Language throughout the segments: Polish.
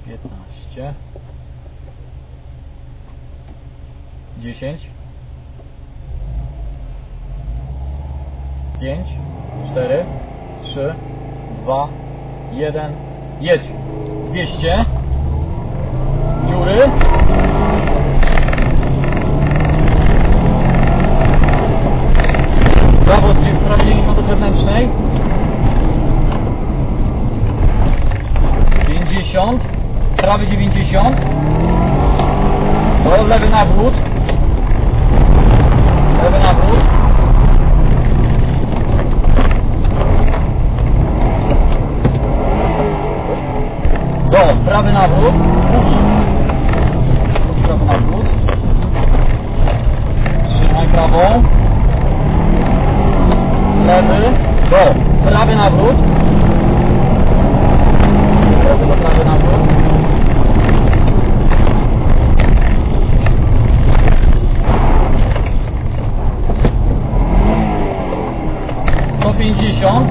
15, 10, 5, 4, 3, 2, 1, jedź. 200, dziury, prawo z prawej 90 do zewnętrznej, 50, prawy 90, do lewy nawrót, lewy nawrót, do prawy nawrót, prawy nawrót, trzymaj prawą, lewy, do prawy nawrót, lewy do prawy nawrót, do 50,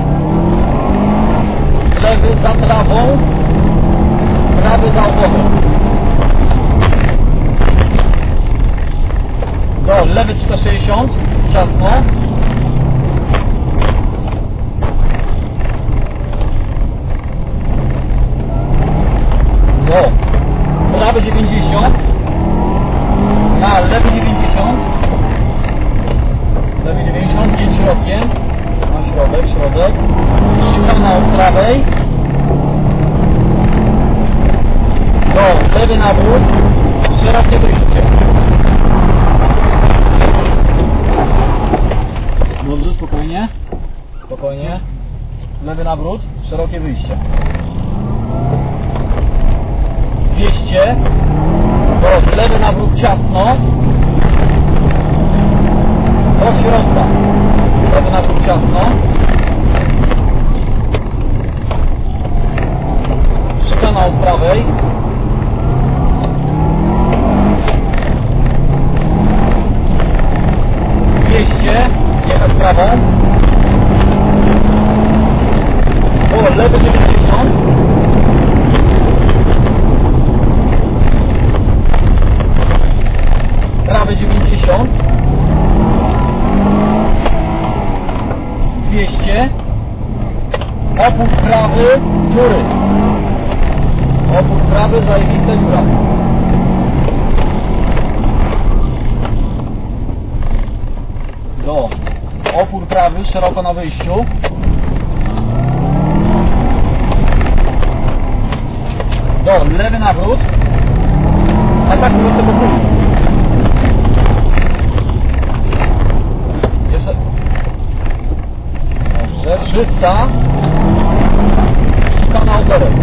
lewy za prawą, prawy za oponą, do lewy 360, ciasno, do prawy 90, na lewy 90, lewy 90, idź środkiem, na środek, szykana od prawej, do lewy nawrót, szerokie wyjście. Dobrze, spokojnie, spokojnie, lewy nawrót, szerokie wyjście. 200, do lewy nawrót ciasno, do środka, lewy nawrót ciasno, szykana od prawej, jechać prawą, o lewy 90, prawy 90, 200, opór prawy, dziury, opór prawy, zajebiste dziura. Do opór prawy, szeroko na wyjściu, do lewy nawrót, atakuj do tego punktu. Jeszcze dobrze, 300, szykana odorek.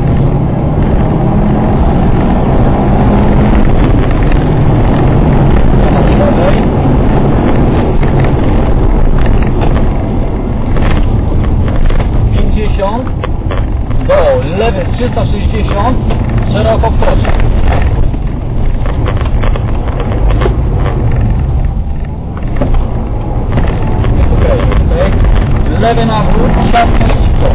Do lewy 360, szeroko wchodzi. Okay. Lewy nawrót, ciasno i cicho.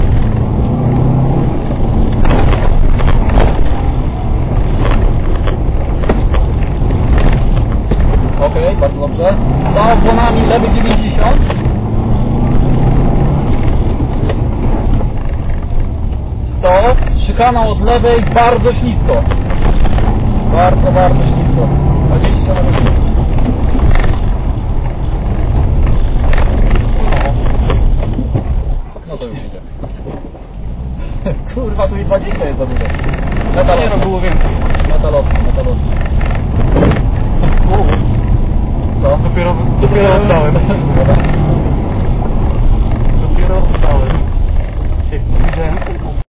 Ok, bardzo dobrze. Za oponami lewy 90. Szykana od lewej, bardzo ślisko. Bardzo ślisko. 20 na godzinę. No to już idę. Kurwa, tu i 20 jest za dużo. Metalowski. Nie no, było więcej. Metalowski. Co? Dopiero oddałem.